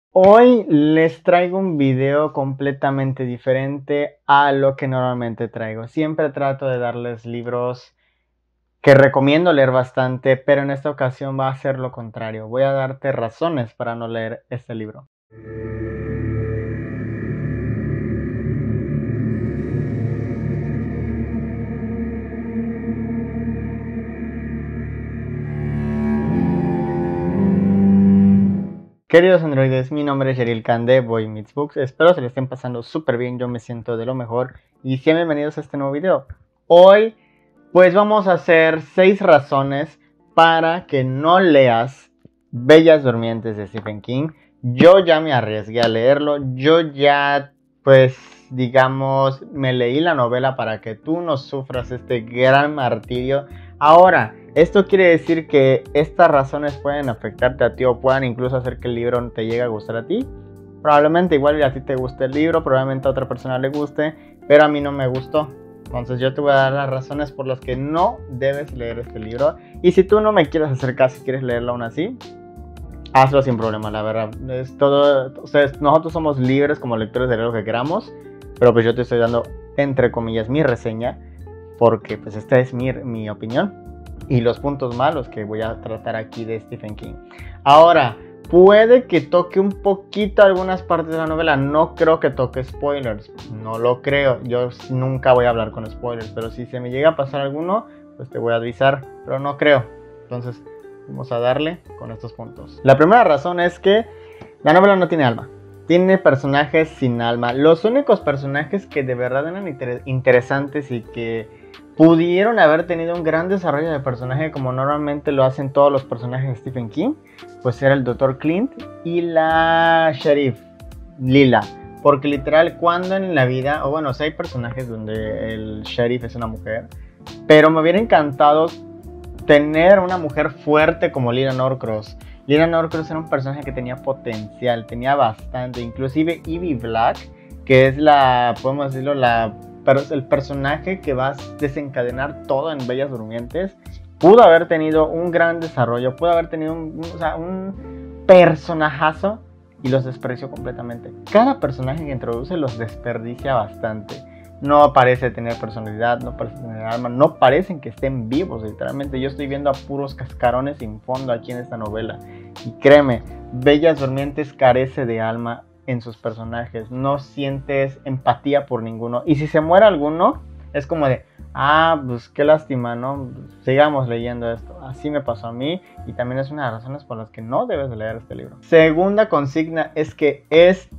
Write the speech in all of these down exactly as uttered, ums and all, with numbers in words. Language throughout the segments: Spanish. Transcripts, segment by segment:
Hoy les traigo un video completamente diferente a lo que normalmente traigo. Siempre trato de darles libros que recomiendo leer bastante, pero en esta ocasión va a ser lo contrario. Voy a darte razones para no leer este libro. Queridos androides, mi nombre es Yeril Khan de Boy Meets Books. Espero se le estén pasando súper bien, yo me siento de lo mejor y sean bienvenidos a este nuevo video. Hoy pues vamos a hacer seis razones para que no leas Bellas Durmientes de Stephen King. Yo ya me arriesgué a leerlo, yo ya pues digamos me leí la novela para que tú no sufras este gran martirio. Ahora, esto quiere decir que estas razones pueden afectarte a ti o puedan incluso hacer que el libro no te llegue a gustar a ti. Probablemente igual a ti te guste el libro, probablemente a otra persona le guste, pero a mí no me gustó. Entonces yo te voy a dar las razones por las que no debes leer este libro. Y si tú no me quieres hacer caso y quieres leerlo aún así, hazlo sin problema, la verdad. Es todo, o sea, nosotros somos libres como lectores de leer lo que queramos, pero pues yo te estoy dando, entre comillas, mi reseña, porque pues esta es mi, mi opinión y los puntos malos que voy a tratar aquí de Stephen King. Ahora, puede que toque un poquito algunas partes de la novela. No creo que toque spoilers. No lo creo. Yo nunca voy a hablar con spoilers. Pero si se me llega a pasar alguno, pues te voy a avisar. Pero no creo. Entonces, vamos a darle con estos puntos. La primera razón es que la novela no tiene alma. Tiene personajes sin alma. Los únicos personajes que de verdad eran inter interesantes y que pudieron haber tenido un gran desarrollo de personaje como normalmente lo hacen todos los personajes de Stephen King, pues era el doctor Clint y la sheriff Lila. Porque literal, cuando en la vida, o bueno, o sea, hay personajes donde el sheriff es una mujer, pero me hubiera encantado tener una mujer fuerte como Lila Norcross. Lila Norcross era un personaje que tenía potencial, tenía bastante. Inclusive Evie Black, que es la, podemos decirlo, la, el personaje que va a desencadenar todo en Bellas Durmientes, pudo haber tenido un gran desarrollo, pudo haber tenido un, un, o sea, un personajazo y los despreció completamente. Cada personaje que introduce los desperdicia bastante. No parece tener personalidad, no parece tener alma, no parecen que estén vivos, literalmente. Yo estoy viendo a puros cascarones sin fondo aquí en esta novela. Y créeme, Bellas Durmientes carece de alma en sus personajes. No sientes empatía por ninguno. Y si se muere alguno, es como de, ah, pues qué lástima, ¿no? Sigamos leyendo esto. Así me pasó a mí y también es una de las razones por las que no debes de leer este libro. Segunda consigna es que es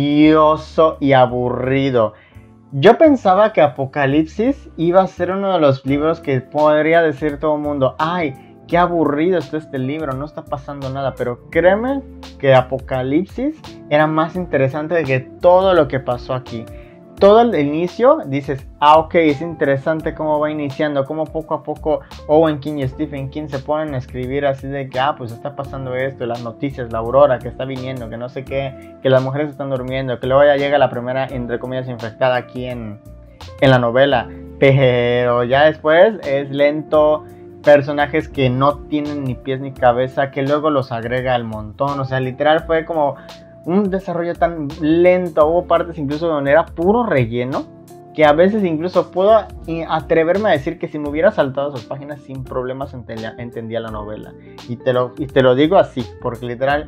tedioso y aburrido. Yo pensaba que Apocalipsis iba a ser uno de los libros que podría decir todo el mundo, ay, qué aburrido está este libro, no está pasando nada. Pero créeme que Apocalipsis era más interesante que todo lo que pasó aquí. Todo el inicio dices, ah, ok, es interesante cómo va iniciando, cómo poco a poco Owen King y Stephen King se ponen a escribir así de que, ah, pues está pasando esto, las noticias, la aurora que está viniendo, que no sé qué, que las mujeres están durmiendo, que luego ya llega la primera, entre comillas, infectada aquí en, en la novela. Pero ya después es lento, personajes que no tienen ni pies ni cabeza, que luego los agrega al montón, o sea, literal fue como un desarrollo tan lento. Hubo partes incluso donde era puro relleno, que a veces incluso puedo atreverme a decir que si me hubiera saltado sus páginas sin problemas entendía, entendía la novela. Y te, lo, y te lo digo así, porque literal,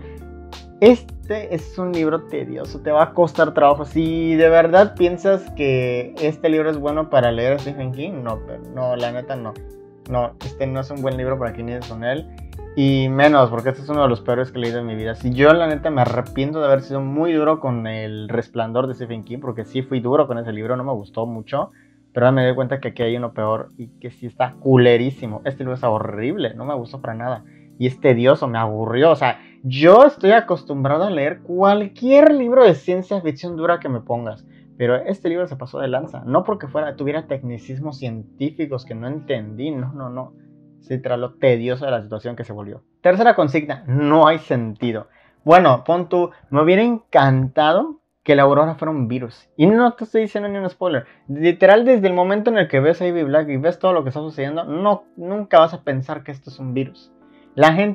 este es un libro tedioso, te va a costar trabajo. Si de verdad piensas que este libro es bueno para leer a Stephen King, no, pero no, la neta no. No, este no es un buen libro para quien inicies con él. Y menos, porque este es uno de los peores que he leído en mi vida. Si yo la neta me arrepiento de haber sido muy duro con El Resplandor de Stephen King, porque sí fui duro con ese libro, no me gustó mucho. Pero ahora me doy cuenta que aquí hay uno peor y que sí está culerísimo. Este libro está horrible, no me gustó para nada. Y es tedioso, me aburrió. O sea, yo estoy acostumbrado a leer cualquier libro de ciencia ficción dura que me pongas. Pero este libro se pasó de lanza. No porque fuera, tuviera tecnicismos científicos que no entendí, no, no, no. Se tras lo tedioso de la situación que se volvió. Tercera consigna, no hay sentido. Bueno, pon tú, me hubiera encantado que la aurora fuera un virus. Y no te estoy diciendo ni un spoiler. Literal, desde el momento en el que ves a Evie Black y ves todo lo que está sucediendo, no, nunca vas a pensar que esto es un virus. La gente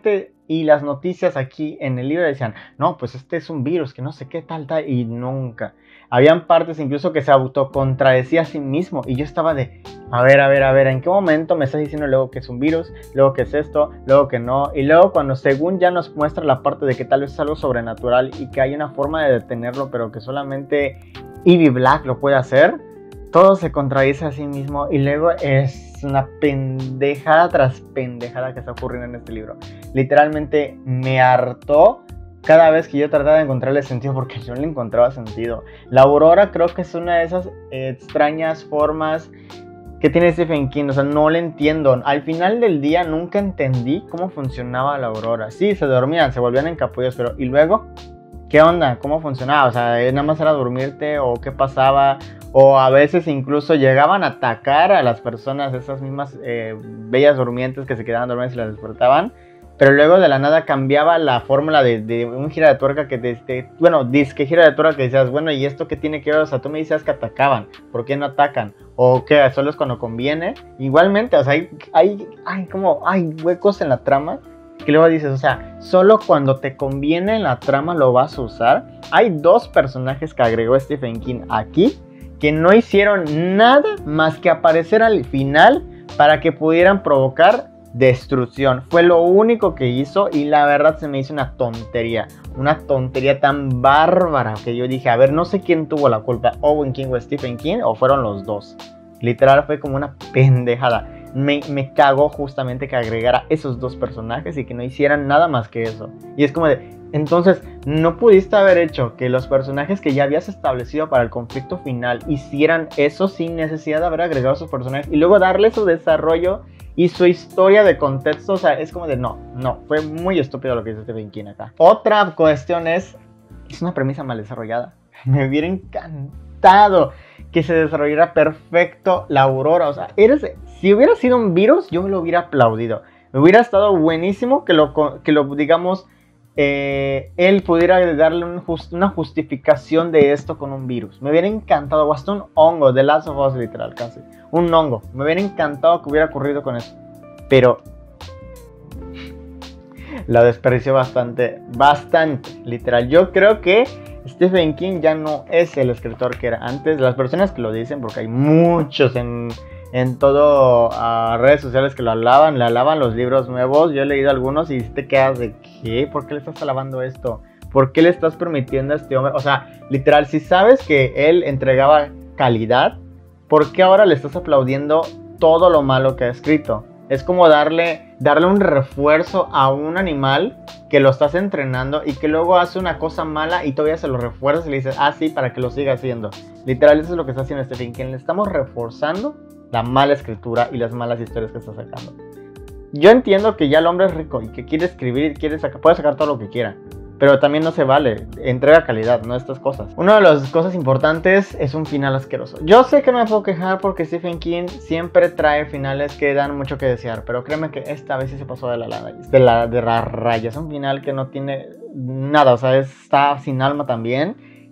Y las noticias aquí en el libro decían, no, pues este es un virus, que no sé qué, tal, tal, y nunca. Habían partes incluso que se autocontradecía a sí mismo, y yo estaba de, a ver, a ver, a ver, ¿en qué momento me estás diciendo luego que es un virus, luego que es esto, luego que no? Y luego cuando según ya nos muestra la parte de que tal vez es algo sobrenatural y que hay una forma de detenerlo, pero que solamente Ivy Black lo puede hacer, todo se contradice a sí mismo, y luego es una pendejada tras pendejada que está ocurriendo en este libro. Literalmente me hartó cada vez que yo trataba de encontrarle sentido, porque yo no le encontraba sentido. La aurora creo que es una de esas extrañas formas que tiene Stephen King, o sea, no le entiendo. Al final del día nunca entendí cómo funcionaba la aurora. Sí, se dormían, se volvían en capullos, pero ¿y luego? ¿Qué onda? ¿Cómo funcionaba? O sea, ¿nada más era dormirte o qué pasaba? O a veces incluso llegaban a atacar a las personas, esas mismas eh, bellas durmientes que se quedaban dormidas y las despertaban. Pero luego de la nada cambiaba la fórmula de, de un gira de tuerca que, desde, bueno, disque gira de tuerca que decías, bueno, ¿y esto qué tiene que ver? O sea, tú me dices que atacaban, ¿por qué no atacan? O que solo es cuando conviene. Igualmente, o sea, hay, hay, hay como, hay huecos en la trama que luego dices, o sea, solo cuando te conviene en la trama lo vas a usar. Hay dos personajes que agregó Stephen King aquí que no hicieron nada más que aparecer al final para que pudieran provocar destrucción. Fue lo único que hizo y la verdad se me hizo una tontería. Una tontería tan bárbara que yo dije, a ver, no sé quién tuvo la culpa, Owen King o Stephen King, o fueron los dos. Literal fue como una pendejada. Me, me cagó justamente que agregara esos dos personajes y que no hicieran nada más que eso. Y es como de, entonces, ¿no pudiste haber hecho que los personajes que ya habías establecido para el conflicto final hicieran eso sin necesidad de haber agregado a sus personajes y luego darle su desarrollo y su historia de contexto? O sea, es como de no, no, fue muy estúpido lo que hizo Stephen King acá. Otra cuestión es, es una premisa mal desarrollada. Me hubiera encantado que se desarrollara perfecto la aurora. O sea, eres, si hubiera sido un virus, yo me lo hubiera aplaudido. Me hubiera estado buenísimo que lo, que lo digamos, eh, él pudiera darle un just, una justificación de esto con un virus. Me hubiera encantado, o hasta un hongo, de Last of Us literal, casi. Un hongo, me hubiera encantado que hubiera ocurrido con eso. Pero la desperdició bastante, bastante, literal. Yo creo que Stephen King ya no es el escritor que era antes. Las personas que lo dicen, porque hay muchos en, en todo uh, redes sociales que lo alaban, le alaban los libros nuevos. Yo he leído algunos y te quedas de ¿qué? ¿Por qué le estás alabando esto? ¿Por qué le estás permitiendo a este hombre? O sea, literal, si sabes que él entregaba calidad, ¿por qué ahora le estás aplaudiendo todo lo malo que ha escrito? Es como darle, darle un refuerzo a un animal que lo estás entrenando y que luego hace una cosa mala y todavía se lo refuerzas y le dices, ah, sí, para que lo siga haciendo. Literal, eso es lo que está haciendo Stephen King. Le estamos reforzando la mala escritura y las malas historias que está sacando. Yo entiendo que ya el hombre es rico y que quiere escribir y quiere sacar, puede sacar todo lo que quiera. Pero también no se vale, entrega calidad, no estas cosas. Una de las cosas importantes es un final asqueroso. Yo sé que no me puedo quejar porque Stephen King siempre trae finales que dan mucho que desear, pero créeme que esta vez sí se pasó de la, de la, de la raya. Es un final que no tiene nada, o sea, está sin alma también.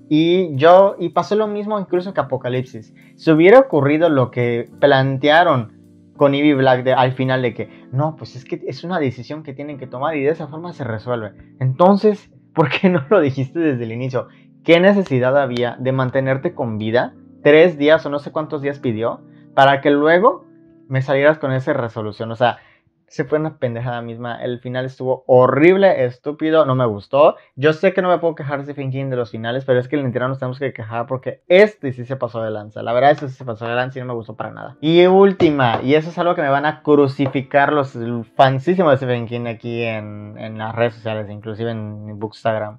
Y yo, y pasó lo mismo incluso que Apocalipsis. Si hubiera ocurrido lo que plantearon con Ivy Black de, al final, de que no, pues es que es una decisión que tienen que tomar y de esa forma se resuelve. Entonces, ¿por qué no lo dijiste desde el inicio? ¿Qué necesidad había de mantenerte con vida tres días o no sé cuántos días pidió para que luego me salieras con esa resolución? O sea, se fue una pendejada misma. El final estuvo horrible, estúpido, no me gustó. Yo sé que no me puedo quejar de Stephen King de los finales, pero es que literal nos tenemos que quejar porque este sí se pasó de lanza. La verdad, este sí se pasó de lanza y no me gustó para nada. Y última, y eso es algo que me van a crucificar los fansísimos de Stephen King aquí en, en las redes sociales, inclusive en Bookstagram.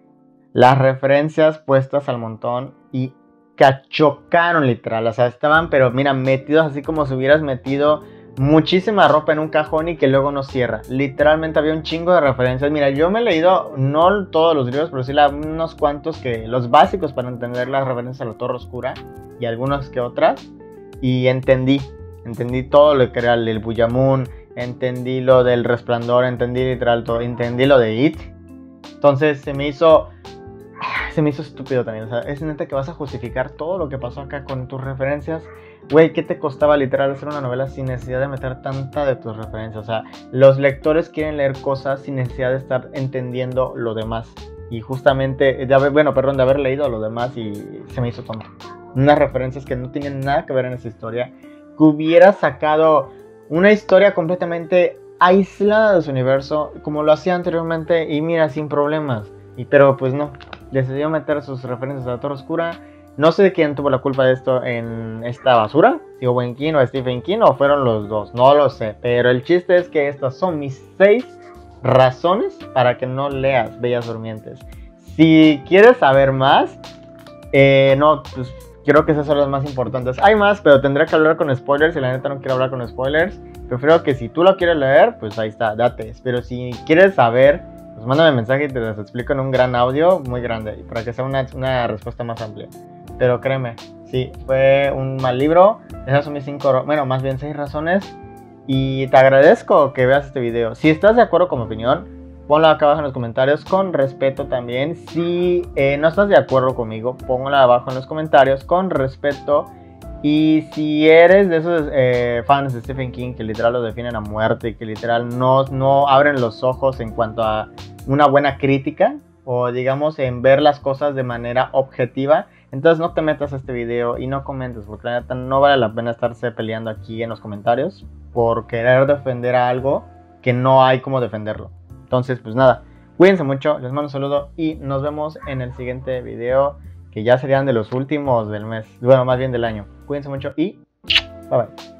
Las referencias puestas al montón y cachocaron literal. O sea, estaban, pero mira, metidos así como si hubieras metido muchísima ropa en un cajón y que luego no cierra. Literalmente había un chingo de referencias. Mira, yo me he leído no todos los libros, pero sí la, unos cuantos que los básicos para entender las referencias a la Torre Oscura y algunas que otras. Y entendí, entendí todo lo que era el Buyamun, entendí lo del Resplandor, entendí literal todo, entendí lo de It. Entonces se me hizo se me hizo estúpido también. O sea, es neta que vas a justificar todo lo que pasó acá con tus referencias. Güey, ¿qué te costaba literal hacer una novela sin necesidad de meter tanta de tus referencias? O sea, los lectores quieren leer cosas sin necesidad de estar entendiendo lo demás. Y justamente, de haber, bueno, perdón, de haber leído lo demás y se me hizo tonto. Unas referencias que no tienen nada que ver en esa historia. Que hubiera sacado una historia completamente aislada de su universo, como lo hacía anteriormente, y mira, sin problemas. Y, pero pues no, decidió meter sus referencias a la Torre Oscura. No sé quién tuvo la culpa de esto en esta basura, si Owen King o Stephen King, o fueron los dos, no lo sé. Pero el chiste es que estas son mis seis razones para que no leas Bellas Durmientes. Si quieres saber más, eh, no, pues creo que esas son las más importantes. Hay más, pero tendré que hablar con spoilers, y la neta no quiero hablar con spoilers. Prefiero que si tú lo quieres leer, pues ahí está, date. Pero si quieres saber, pues mándame mensaje y te los explico en un gran audio muy grande, para que sea una, una respuesta más amplia. Pero créeme, sí, fue un mal libro. Esas son mis cinco, bueno, más bien seis razones. Y te agradezco que veas este video. Si estás de acuerdo con mi opinión, ponlo acá abajo en los comentarios, con respeto también. Si eh, no estás de acuerdo conmigo, ponlo abajo en los comentarios, con respeto. Y si eres de esos eh, fans de Stephen King que literal lo definen a muerte y que literal no, no abren los ojos en cuanto a una buena crítica, o digamos en ver las cosas de manera objetiva, entonces no te metas a este video y no comentes, porque la neta no vale la pena estarse peleando aquí en los comentarios por querer defender a algo que no hay como defenderlo. Entonces pues nada, cuídense mucho, les mando un saludo y nos vemos en el siguiente video, que ya serían de los últimos del mes, bueno, más bien del año. Cuídense mucho y bye bye.